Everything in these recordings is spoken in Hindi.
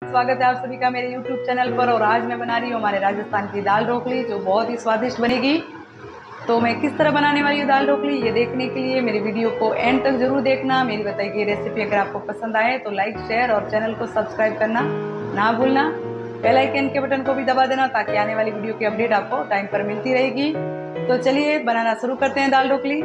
स्वागत है आप सभी का मेरे YouTube चैनल पर। और आज मैं बना रही हूँ हमारे राजस्थान की दाल ढोकली, जो बहुत ही स्वादिष्ट बनेगी। तो मैं किस तरह बनाने वाली हूँ दाल ढोकली, ये देखने के लिए मेरी वीडियो को एंड तक जरूर देखना। मेरी बताई गई रेसिपी अगर आपको पसंद आए तो लाइक, शेयर और चैनल को सब्सक्राइब करना ना भूलना। बेल आइकन के बटन को भी दबा देना ताकि आने वाली वीडियो की अपडेट आपको टाइम पर मिलती रहेगी। तो चलिए बनाना शुरू करते हैं दाल ढोकली।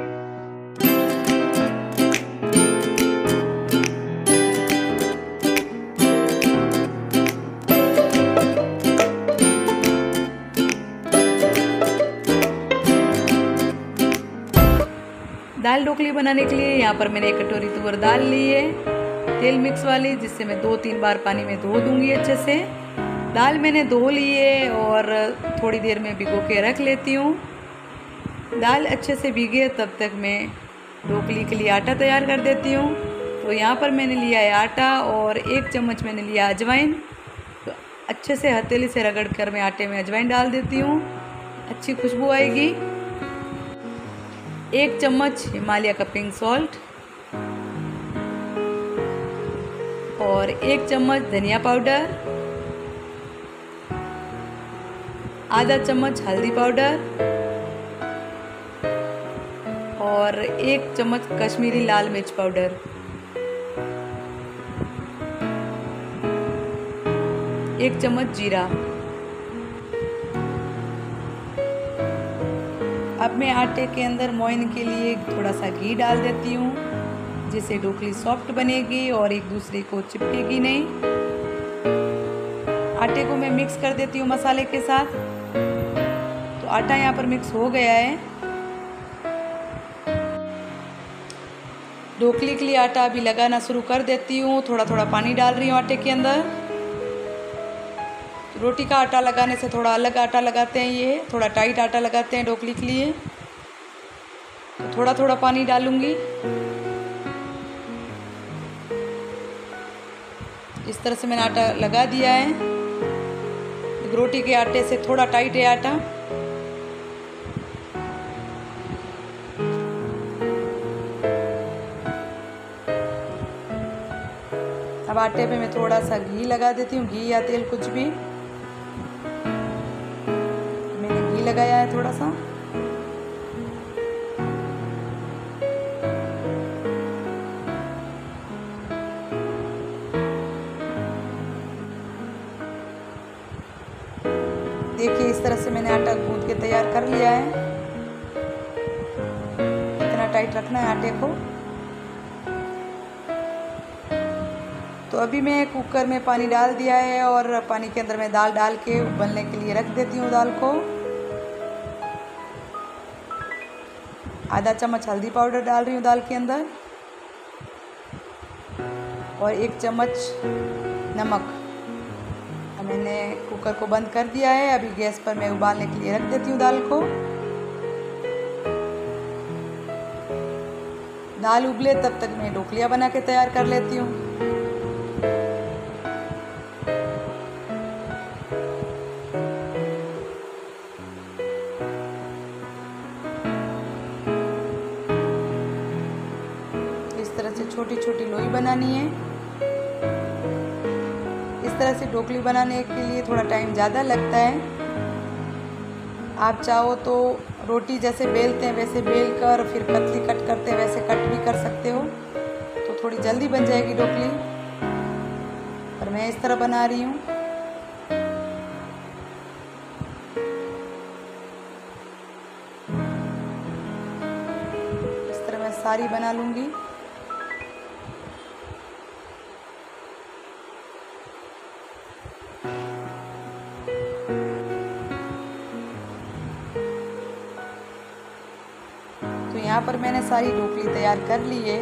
दाल ढोकली बनाने के लिए यहाँ पर मैंने 1 कटोरी तुअर दाल ली है, तेल मिक्स वाली, जिससे मैं 2-3 बार पानी में धो दूंगी अच्छे से। दाल मैंने धो ली है और थोड़ी देर में भिगो के रख लेती हूँ। दाल अच्छे से भीगे तब तक मैं ढोकली के लिए आटा तैयार कर देती हूँ। तो यहाँ पर मैंने लिया है आटा और 1 चम्मच मैंने लिया अजवाइन। तो अच्छे से हथेली से रगड़ कर मैं आटे में अजवाइन डाल देती हूँ, अच्छी खुशबू आएगी। 1 चम्मच हिमालय का पिंक सॉल्ट और 1 चम्मच धनिया पाउडर, आधा चम्मच हल्दी पाउडर और 1 चम्मच कश्मीरी लाल मिर्च पाउडर, 1 चम्मच जीरा। अब मैं आटे के अंदर मोइन के लिए थोड़ा सा घी डाल देती हूँ, जिससे ढोकली सॉफ्ट बनेगी और एक दूसरे को चिपकेगी नहीं। आटे को मैं मिक्स कर देती हूँ मसाले के साथ। तो आटा यहाँ पर मिक्स हो गया है। ढोकली के लिए आटा अभी लगाना शुरू कर देती हूँ। थोड़ा थोड़ा पानी डाल रही हूँ आटे के अंदर। रोटी का आटा लगाने से थोड़ा अलग आटा लगाते हैं, ये थोड़ा टाइट आटा लगाते हैं ढोकली के लिए। तो थोड़ा थोड़ा पानी डालूंगी। इस तरह से मैंने आटा लगा दिया है। रोटी के आटे से थोड़ा टाइट है आटा। अब आटे पे मैं थोड़ा सा घी लगा देती हूँ, घी या तेल कुछ भी। मैंने घी लगाया है थोड़ा सा। देखिए इस तरह से मैंने आटा गूंथ के तैयार कर लिया है। इतना टाइट रखना है आटे को। तो अभी मैं कुकर में पानी डाल दिया है और पानी के अंदर मैं दाल डाल के उबलने के लिए रख देती हूँ दाल को। आधा चम्मच हल्दी पाउडर डाल रही हूँ दाल के अंदर और 1 चम्मच नमक। अब मैंने कुकर को बंद कर दिया है। अभी गैस पर मैं उबालने के लिए रख देती हूँ दाल को। दाल उबले तब तक मैं ढोकलियाँ बना के तैयार कर लेती हूँ। इस तरह से छोटी छोटी लोई बनानी है। इस तरह से ढोकली बनाने के लिए थोड़ा टाइम ज़्यादा लगता है। आप चाहो तो रोटी जैसे बेलते हैं वैसे बेल कर फिर पतली कट करते हैं वैसे कट भी कर सकते हो, तो थोड़ी जल्दी बन जाएगी ढोकली। पर मैं इस तरह बना रही हूँ। इस तरह मैं सारी बना लूँगी। तो यहाँ पर मैंने सारी ढोकली तैयार कर ली है।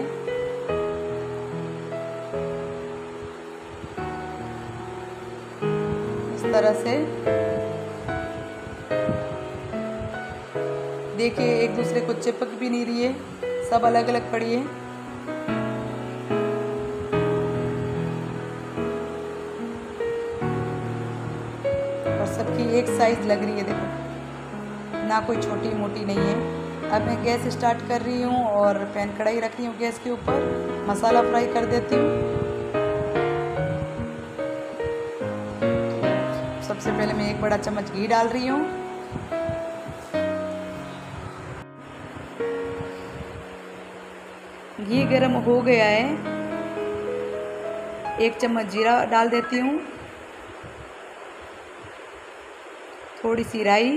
इस तरह से देखिए एक दूसरे को चिपक भी नहीं रही है, सब अलग अलग पड़ी है। और सबकी एक साइज लग रही है, देखो ना कोई छोटी मोटी नहीं है। अब मैं गैस स्टार्ट कर रही हूँ और पैन कढ़ाई रख रही हूँ गैस के ऊपर। मसाला फ्राई कर देती हूँ। सबसे पहले मैं 1 बड़ा चम्मच घी डाल रही हूँ। घी गरम हो गया है, 1 चम्मच जीरा डाल देती हूँ, थोड़ी सी राई,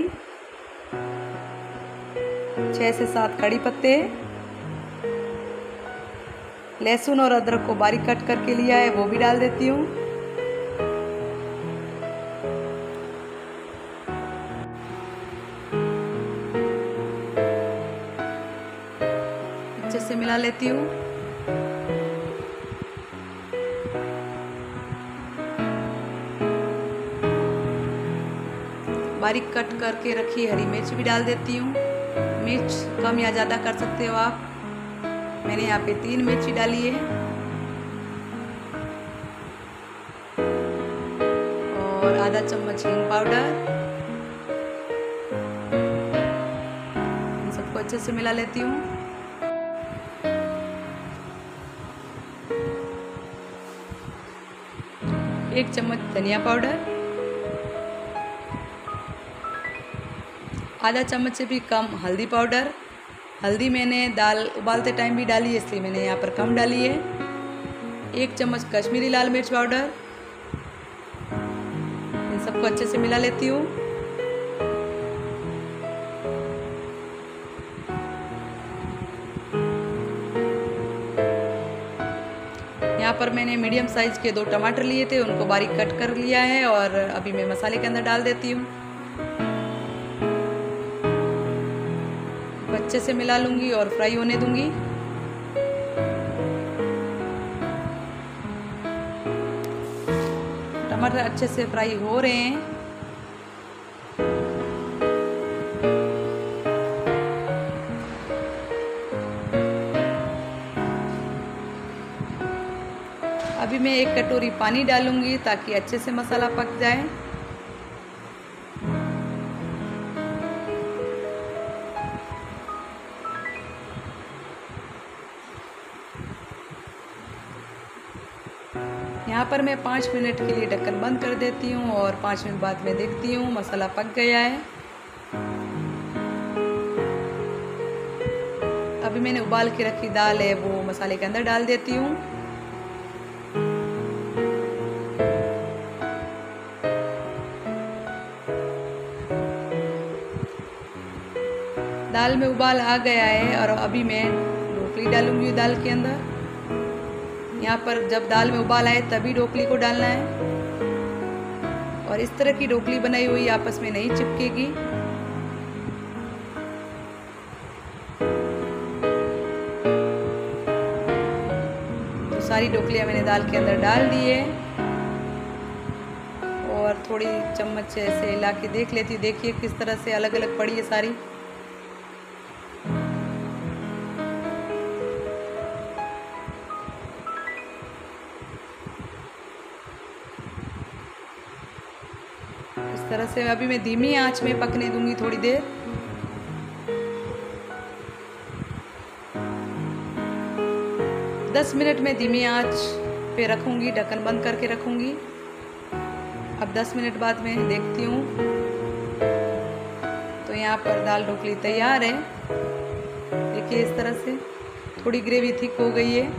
6 से 7 कड़ी पत्ते, लहसुन और अदरक को बारीक कट करके लिया है वो भी डाल देती हूँ। अच्छे से मिला लेती हूँ। बारीक कट करके रखी हरी मिर्च भी डाल देती हूँ। मिर्च कम या ज़्यादा कर सकते हो आप। मैंने यहाँ पे 3 मिर्ची डाली है और आधा चम्मच हींग पाउडर। इन सबको अच्छे से मिला लेती हूँ। एक चम्मच धनिया पाउडर, आधा चम्मच से भी कम हल्दी पाउडर। हल्दी मैंने दाल उबालते टाइम भी डाली है, इसलिए मैंने यहाँ पर कम डाली है। 1 चम्मच कश्मीरी लाल मिर्च पाउडर। इन सबको अच्छे से मिला लेती हूँ। यहाँ पर मैंने मीडियम साइज के 2 टमाटर लिए थे, उनको बारीक कट कर लिया है और अभी मैं मसाले के अंदर डाल देती हूँ। अच्छे से मिला लूंगी और फ्राई होने दूंगी। टमाटर अच्छे से फ्राई हो रहे हैं। अभी मैं 1 कटोरी पानी डालूंगी ताकि अच्छे से मसाला पक जाए। यहाँ पर मैं 5 मिनट के लिए ढक्कन बंद कर देती हूँ और 5 मिनट बाद मैं देखती हूँ मसाला पक गया है। अभी मैंने उबाल के रखी दाल है वो मसाले के अंदर डाल देती हूँ। दाल में उबाल आ गया है और अभी मैं ढोकली डालूंगी दाल के अंदर। यहाँ पर जब दाल में उबाल आए तभी ढोकली को डालना है और इस तरह की ढोकली बनाई हुई आपस में नहीं चिपकेगी। तो सारी ढोकलियाँ मैंने दाल के अंदर डाल दी है और थोड़ी चम्मच से ऐसे हिला के देख लेती। देखिए किस तरह से अलग अलग पड़ी है सारी। इस तरह से अभी मैं धीमी आंच में पकने दूंगी थोड़ी देर। दस मिनट में धीमी आंच पे रखूंगी, ढक्कन बंद करके रखूंगी। अब 10 मिनट बाद मैं देखती हूँ तो यहाँ पर दाल ढोकली तैयार है। देखिए इस तरह से थोड़ी ग्रेवी थिक हो गई है।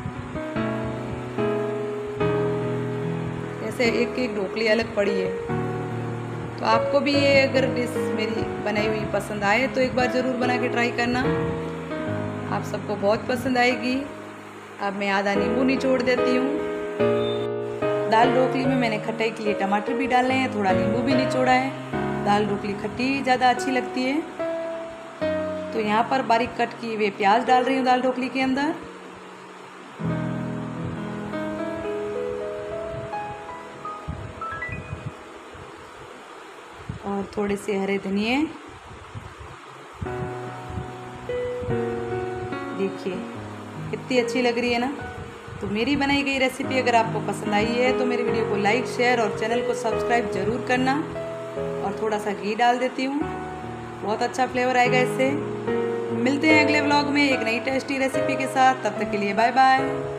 ऐसे एक एक ढोकली अलग पड़ी है। तो आपको भी ये अगर डिश मेरी बनाई हुई पसंद आए तो एक बार ज़रूर बना के ट्राई करना, आप सबको बहुत पसंद आएगी। अब मैं आधा नींबू निचोड़ देती हूँ। दाल ढोकली में मैंने खटाई के लिए टमाटर भी डाले हैं, थोड़ा नींबू भी निचोड़ा है। दाल ढोकली खट्टी ज़्यादा अच्छी लगती है। तो यहाँ पर बारीक कट किए हुए प्याज डाल रही हूँ दाल ढोकली के अंदर। और थोड़े से हरे धनिए। देखिए कितनी अच्छी लग रही है ना। तो मेरी बनाई गई रेसिपी अगर आपको पसंद आई है तो मेरे वीडियो को लाइक, शेयर और चैनल को सब्सक्राइब जरूर करना। और थोड़ा सा घी डाल देती हूँ, बहुत अच्छा फ्लेवर आएगा इससे। मिलते हैं अगले व्लॉग में एक नई टेस्टी रेसिपी के साथ। तब तक के लिए बाय बाय।